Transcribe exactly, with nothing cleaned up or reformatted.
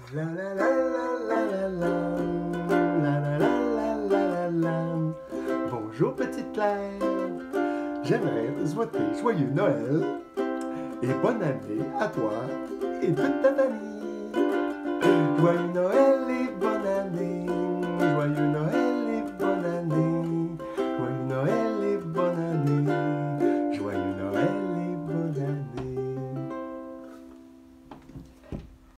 La la la la la la la la la la la la la. Bonjour petite Claire, j'aimerais te souhaiter joyeux Noël et bonne année à toi et toute ta famille. Joyeux Noël.